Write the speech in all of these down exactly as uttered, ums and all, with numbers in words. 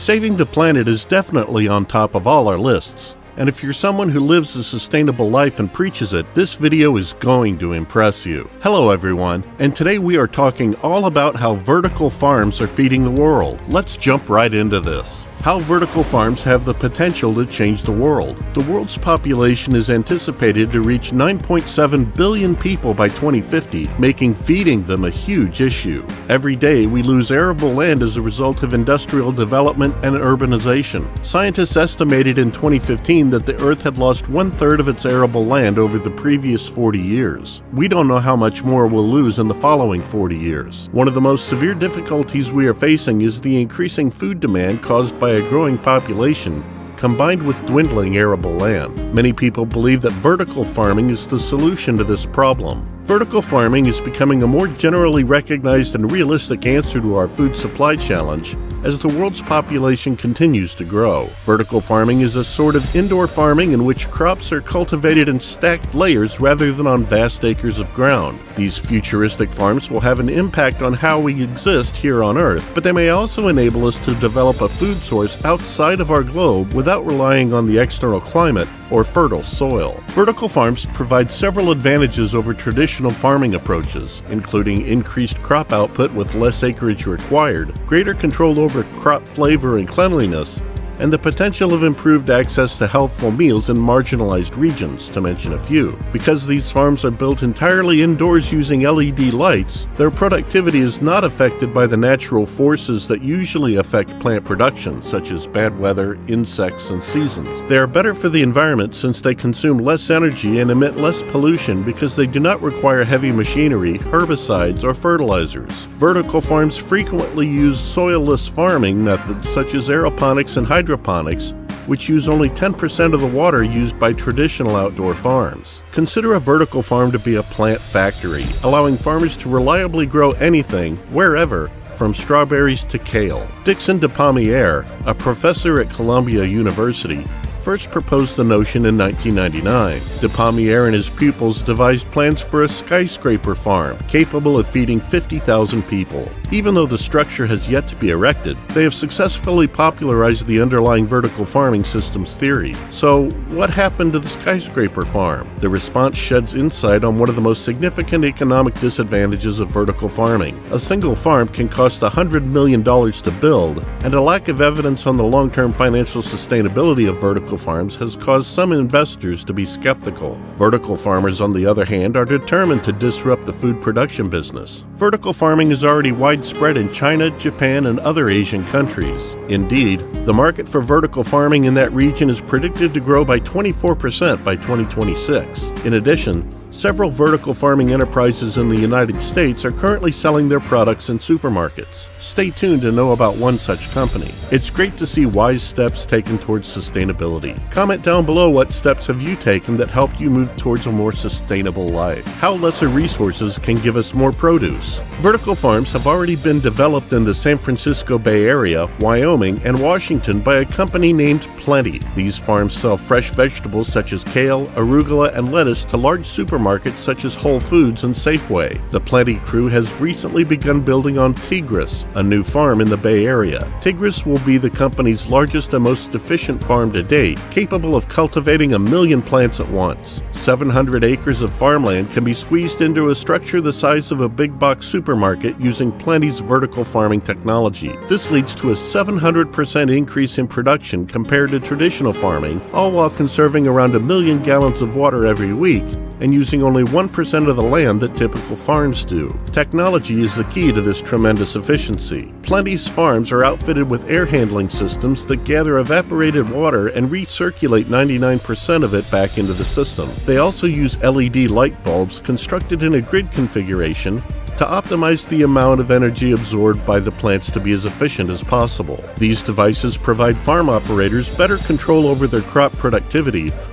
Saving the planet is definitely on top of all our lists. And if you're someone who lives a sustainable life and preaches it, this video is going to impress you. Hello everyone, and today we are talking all about how vertical farms are feeding the world. Let's jump right into this. How vertical farms have the potential to change the world. The world's population is anticipated to reach nine point seven billion people by twenty fifty, making feeding them a huge issue. Every day we lose arable land as a result of industrial development and urbanization. Scientists estimated in twenty fifteen that the Earth had lost one-third of its arable land over the previous forty years. We don't know how much more we'll lose in the following forty years. One of the most severe difficulties we are facing is the increasing food demand caused by a growing population, combined with dwindling arable land. Many people believe that vertical farming is the solution to this problem. Vertical farming is becoming a more generally recognized and realistic answer to our food supply challenge as the world's population continues to grow. Vertical farming is a sort of indoor farming in which crops are cultivated in stacked layers rather than on vast acres of ground. These futuristic farms will have an impact on how we exist here on Earth, but they may also enable us to develop a food source outside of our globe without relying on the external climate or fertile soil. Vertical farms provide several advantages over traditional farming approaches, including increased crop output with less acreage required, greater control over crop flavor and cleanliness, and the potential of improved access to healthful meals in marginalized regions, to mention a few. Because these farms are built entirely indoors using L E D lights, their productivity is not affected by the natural forces that usually affect plant production, such as bad weather, insects, and seasons. They are better for the environment since they consume less energy and emit less pollution because they do not require heavy machinery, herbicides, or fertilizers. Vertical farms frequently use soil-less farming methods such as aeroponics and hydroponics, hydroponics, which use only ten percent of the water used by traditional outdoor farms. Consider a vertical farm to be a plant factory, allowing farmers to reliably grow anything, wherever, from strawberries to kale. Dixon de Pommier, a professor at Columbia University, first proposed the notion in nineteen ninety-nine. De Pommier and his pupils devised plans for a skyscraper farm capable of feeding fifty thousand people. Even though the structure has yet to be erected, they have successfully popularized the underlying vertical farming system's theory. So, what happened to the skyscraper farm? The response sheds insight on one of the most significant economic disadvantages of vertical farming. A single farm can cost one hundred million dollars to build, and a lack of evidence on the long-term financial sustainability of vertical farms has caused some investors to be skeptical. Vertical farmers, on the other hand, are determined to disrupt the food production business. Vertical farming is already widespread in China, Japan, and other Asian countries. Indeed, the market for vertical farming in that region is predicted to grow by twenty-four percent by twenty twenty-six. In addition, several vertical farming enterprises in the United States are currently selling their products in supermarkets. Stay tuned to know about one such company. It's great to see wise steps taken towards sustainability. Comment down below what steps have you taken that helped you move towards a more sustainable life. How lesser resources can give us more produce. Vertical farms have already been developed in the San Francisco Bay Area, Wyoming, and Washington by a company named Plenty. These farms sell fresh vegetables such as kale, arugula, and lettuce to large supermarkets markets such as Whole Foods and Safeway. The Plenty crew has recently begun building on Tigris, a new farm in the Bay Area. Tigris will be the company's largest and most efficient farm to date, capable of cultivating a million plants at once. seven hundred acres of farmland can be squeezed into a structure the size of a big box supermarket using Plenty's vertical farming technology. This leads to a seven hundred percent increase in production compared to traditional farming, all while conserving around a million gallons of water every week and using only one percent of the land that typical farms do. Technology is the key to this tremendous efficiency. Plenty's farms are outfitted with air handling systems that gather evaporated water and recirculate ninety-nine percent of it back into the system. They also use L E D light bulbs constructed in a grid configuration to optimize the amount of energy absorbed by the plants to be as efficient as possible. These devices provide farm operators better control over their crop productivity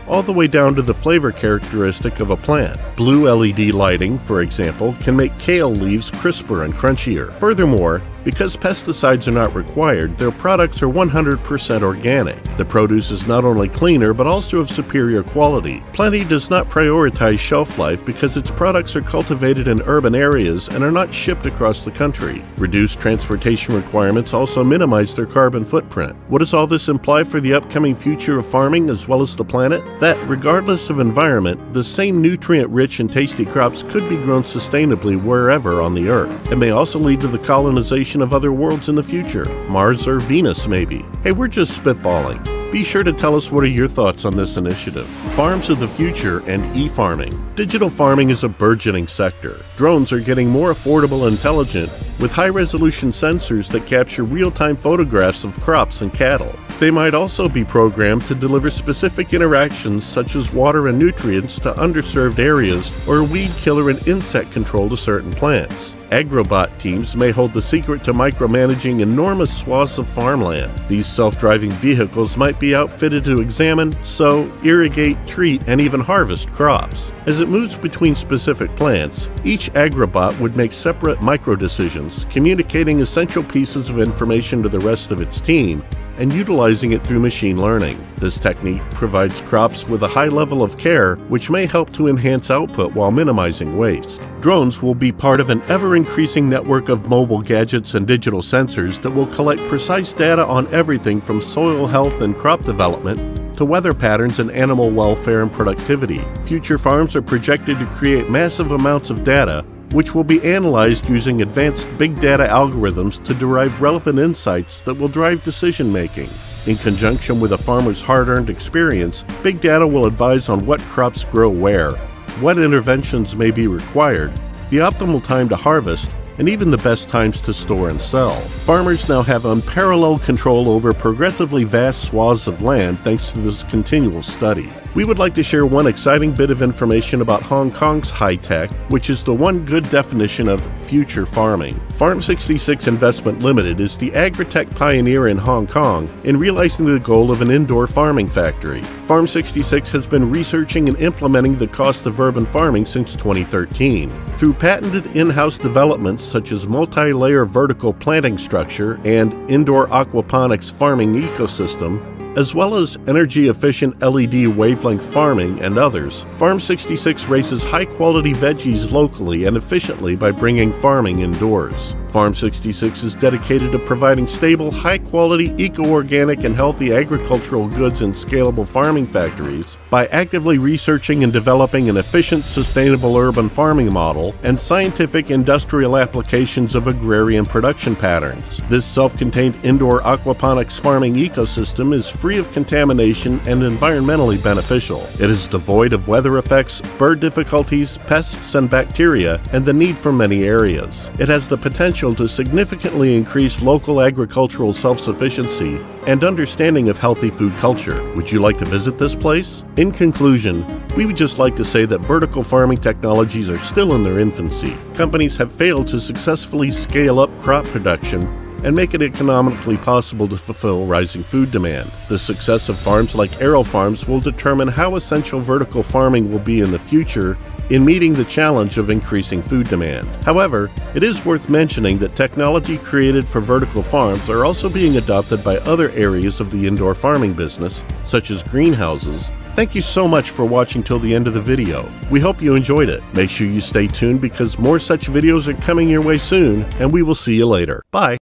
all the way down to the flavor characteristic of a plant. Blue L E D lighting, for example, can make kale leaves crisper and crunchier. Furthermore, because pesticides are not required, their products are one hundred percent organic. The produce is not only cleaner, but also of superior quality. Plenty does not prioritize shelf life because its products are cultivated in urban areas and are not shipped across the country. Reduced transportation requirements also minimize their carbon footprint. What does all this imply for the upcoming future of farming as well as the planet? That, regardless of environment, the same nutrient-rich and tasty crops could be grown sustainably wherever on the Earth. It may also lead to the colonization of other worlds in the future, Mars or Venus maybe. Hey, we're just spitballing. Be sure to tell us what are your thoughts on this initiative. Farms of the future and e-farming. Digital farming is a burgeoning sector. Drones are getting more affordable and intelligent with high-resolution sensors that capture real-time photographs of crops and cattle. They might also be programmed to deliver specific interactions such as water and nutrients to underserved areas or weed killer and insect control to certain plants. Agrobot teams may hold the secret to micromanaging enormous swaths of farmland. These self-driving vehicles might be outfitted to examine, sow, irrigate, treat, and even harvest crops. As it moves between specific plants, each agrobot would make separate micro-decisions, communicating essential pieces of information to the rest of its team and utilizing it through machine learning. This technique provides crops with a high level of care, which may help to enhance output while minimizing waste. Drones will be part of an ever-increasing network of mobile gadgets and digital sensors that will collect precise data on everything from soil health and crop development to weather patterns and animal welfare and productivity. Future farms are projected to create massive amounts of data, which will be analyzed using advanced big data algorithms to derive relevant insights that will drive decision-making. In conjunction with a farmer's hard-earned experience, big data will advise on what crops grow where, what interventions may be required, the optimal time to harvest, and even the best times to store and sell. Farmers now have unparalleled control over progressively vast swaths of land thanks to this continual study. We would like to share one exciting bit of information about Hong Kong's high-tech, which is the one good definition of future farming. Farm sixty-six Investment Limited is the agri-tech pioneer in Hong Kong in realizing the goal of an indoor farming factory. Farm sixty-six has been researching and implementing the cost of urban farming since twenty thirteen. Through patented in-house developments such as multi-layer vertical planting structure and indoor aquaponics farming ecosystem, as well as energy-efficient L E D wavelength farming and others, Farm sixty-six raises high-quality veggies locally and efficiently by bringing farming indoors. Farm sixty-six is dedicated to providing stable, high-quality, eco-organic, and healthy agricultural goods in scalable farming factories by actively researching and developing an efficient, sustainable urban farming model and scientific industrial applications of agrarian production patterns. This self-contained indoor aquaponics farming ecosystem is free of contamination and environmentally beneficial. It is devoid of weather effects, bird difficulties, pests and bacteria, and the need for many areas. It has the potential to significantly increase local agricultural self-sufficiency and understanding of healthy food culture. Would you like to visit this place? In conclusion, we would just like to say that vertical farming technologies are still in their infancy. Companies have failed to successfully scale up crop production and make it economically possible to fulfill rising food demand. The success of farms like ARABLE will determine how essential vertical farming will be in the future in meeting the challenge of increasing food demand. However, it is worth mentioning that technology created for vertical farms are also being adopted by other areas of the indoor farming business, such as greenhouses. Thank you so much for watching till the end of the video. We hope you enjoyed it. Make sure you stay tuned because more such videos are coming your way soon, and we will see you later. Bye!